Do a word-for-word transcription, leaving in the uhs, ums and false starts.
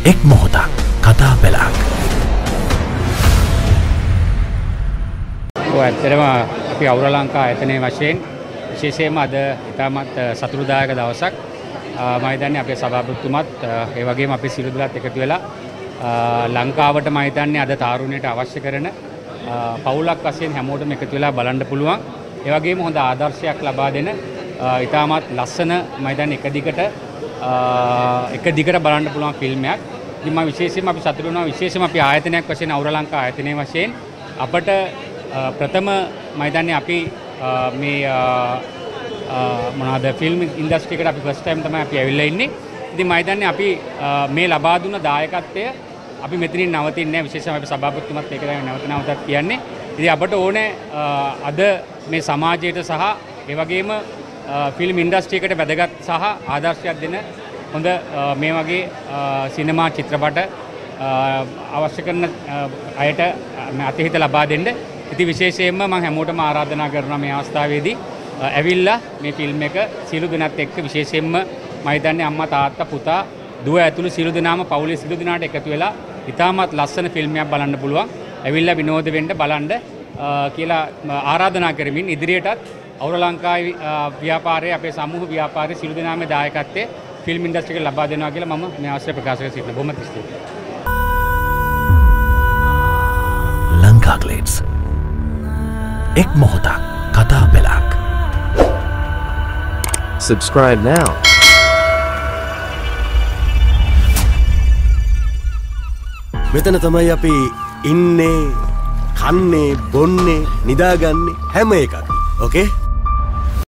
එක් මොහොතක් කතා පෙළක්. ඔය ඇත්තටම අපි අවුර ලංකා ආයතනයේ වශයෙන් විශේෂයෙන්ම අද ඉතාමත් සතුටුදායක දවසක්. මම හිතන්නේ අපේ සභාපතිතුමත් ඒ වගේම අපේ සියලු දෙනාත් එකතු වෙලා ලංකාවට මම හිතන්නේ අද තාරුණ්‍යයට අවශ්‍ය කරන පවුලක් වශයෙන් හැමෝටම එකතු වෙලා බලන්න පුළුවන්. ඒ වගේම හොඳ ආදර්ශයක් ලබා දෙන ඉතාමත් ලස්සන මම හිතන්නේ එක දිගට එක දිගට බලන්න පුළුවන් ෆිල්ම් එකක්. ඉතින් මම විශේෂයෙන්ම අපි සතුටු වෙනවා විශේෂයෙන්ම අපි ආයතනයක් වශයෙන් අවුර ලංකා ආයතනයේ වශයෙන් අපට ප්‍රථම මම හිතන්නේ අපි මේ මොනවාද ෆිල්ම් ඉන්ඩස්ට්‍රි එකට අපි ෆස්ට් ටයිම් තමයි අපි ඇවිල්ලා ඉන්නේ. ඉතින් මම හිතන්නේ අපි මේ ලබා දුන්න දායකත්වය අපි මෙතනින් නවතින්නේ නැහැ. විශේෂයෙන්ම අපි සභාපතිතුමත් ඒක තමයි නැවත නැවතත් කියන්නේ. ඉතින් අපට ඕනේ අද මේ සමාජයට සහ ඒ වගේම ෆිල්ම් ඉන්ඩස්ට්‍රි එකට වැදගත් සහ ආදර්ශයක් දෙන හොඳ මේ වගේ සිනමා චිත්‍රපට අවශ්‍ය කරන අයට අතහිත ලබා දෙන්න. ඉතින් විශේෂයෙන්ම මම හැමෝටම ආරාධනා කරනවා මේ අවස්ථාවේදී ඇවිල්ලා මේ ෆිල්ම් එක සියලු දෙනාත් එක්ක විශේෂයෙන්ම මම හිතන්නේ අම්මා තාත්තා පුතා දුව ඇතුළු සියලු දෙනාම පවුලේ සියලු දෙනාට එකතු වෙලා ඉතාමත් ලස්සන ෆිල්ම් එකක් බලන්න පුළුවන්. ඇවිල්ලා විනෝද වෙන්න බලන්න කියලා ආරාධනා කරමින් ඉදිරියටත් අවුර ලංකාවේ ව්‍යාපාරයේ අපේ සමූහ ව්‍යාපාරයේ සියලු දෙනාමේ දායකත්වයේ ෆිල්ම් ඉන්ඩස්ට්‍රි එකට ලබා දෙනවා කියලා මම මේ අවස්ථාවේ ප්‍රකාශ කර සිටිනවා. බොහොම ස්තුතියි. ලංකා ග්ලේඩ්ස් එක් මොහොතක් කතා පෙළක්. Subscribe now. මෙතන තමයි අපි ඉන්නේ, කන්නේ, බොන්නේ, නිදාගන්නේ හැම එකක්. Okay?